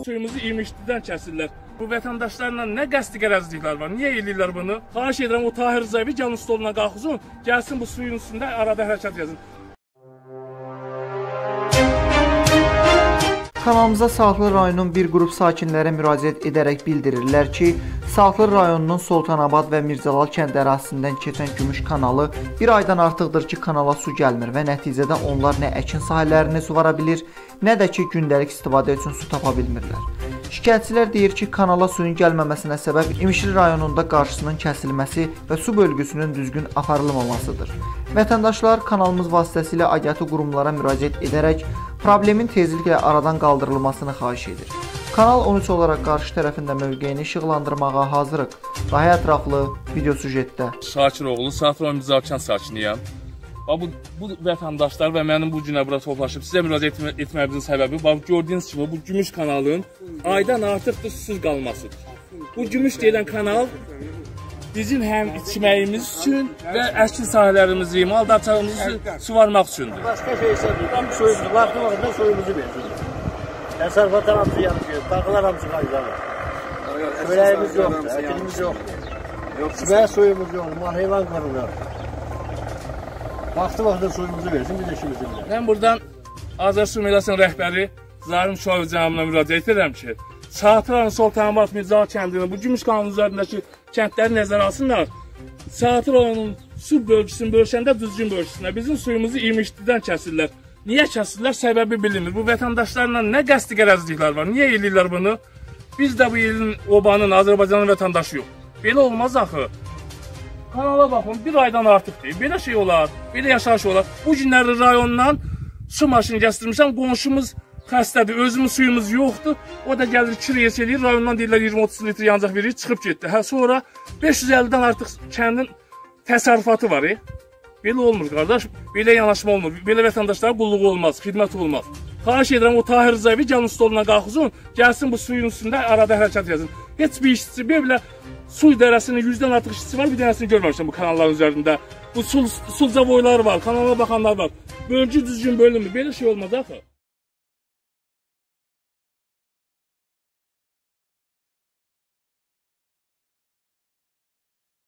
suyumuzu imişlidən kəsirlər. Bu vətəndaşlarla nə qəsdi qərəzliklər var? Niyə eləyirlər bunu? Xahiş edirəm o Tahir Rızayevi gəlin stoluna qalxızın, gəlsin bu suyun üstündə arada hərəkət yazın. Kanalımıza Saatlı rayonunun bir qrup sakinlərə müraciət edərək bildirirlər ki, Saatlı rayonunun Sultanabad və Mirzəlal kənd ərazisindən keçən Gümüş kanalı bir aydan artıqdır ki, kanala su gəlmir və nəticədə onlar nə əkin sahələrini suvara bilir, nə də ki, gündəlik istifadə üçün su tapa bilmirlər. Şikayətçilər deyir ki, kanala suyun gəlməməsinə səbəb İmişli rayonunda qarşısının kəsilməsi və su bölgüsünün düzgün aparılmamasıdır. Vətəndaşlar kanalımız vasitəsilə aidiyyatı qurumlara müraciət edərək problemin tezliklə aradan qaldırılmasını xahiş edir. Kanal 13 olaraq qarşı tərəfində mövqeyini işıqlandırmağa hazırıq. Daha ətraflı video süjetdə. Şakiroğlu, Saatlı Mirzəkən sakiniyəm. Bu vətəndaşlar və mənim bu günə bura toplaşıb sizə müraciət etməyimizin səbəbi gördüyünüz kimi bu Gümüş kanalın aydan artıqdır susuz qalmasıdır. Bu Gümüş deyilən kanal bizim həm içməyimiz üçün və əkin sahələrimizi, maldarçalımızı suvarmaq üçündür. Başqa şey isə deyil, suyumuzu, vaxtında suyumuzu verir. Təsərrüfatlar hamısı yanıyor, dağlar hamısı qayıdar. Çörəyimiz yoxdur, əkinimiz yoxdur. İçməyə suyumuz yoxdur, mal heyvan qırılır. Vaxtı suyumuzu versin, biz işimizi bilir. Mən buradan Azər Su Məclisinin rəhbəri Zarim Şoğlu cənabına müraciət edirəm ki, Saatlı Sultanabad Mirzəkən kəndinin bu Gümüş kanalının üzərindəki kəndləri nəzərə alsınlar. Saatlı rayonunun su bölgüsünü bölüşəndə düzgün bölgüsünə bizim suyumuzu imişlidən kəsirlər. Niyə kəsirlər? Səbəbi bilinmir. Bu vətəndaşlarla nə qəsdi qərəzliklər var? Niyə eləyirlər bunu? Biz də bu ilin obanın, Azərbaycanın vətəndaşı yox. Belə olmaz axı. Kanala baxın, bir aydan artıq deyil. Belə şey olar, belə yaşayış olar. Bu günləri rayondan su maşını gəstirmişəm, qonşumuz xəstədir, özümüz suyumuz yoxdur. O da gəlir, kiriyes eləyir, rayondan deyirlər 20-30 litr yancaq verir, çıxıb getdi. Sonra 550-dən artıq kəndin təsərrüfatı var. Belə olmur, qardaş, belə yanaşma olmur. Belə vətəndaşlara qulluq olmaz, xidmət olmaz. Xahiş edirəm o Tahir Rızayevi gəlin stoluna qalxızın, gəlsin bu suyun üstündə arada hərəkət yazın. Heç bir işçisi, belə su idarəsinin 100-dən artıq işçisi var, bir dənəsini görməmişəm bu kanalların üzərində. Bu sulca boyları var, kanala baxanlar var. Bölgü düzgün bölünmür, belə şey olmaz axı.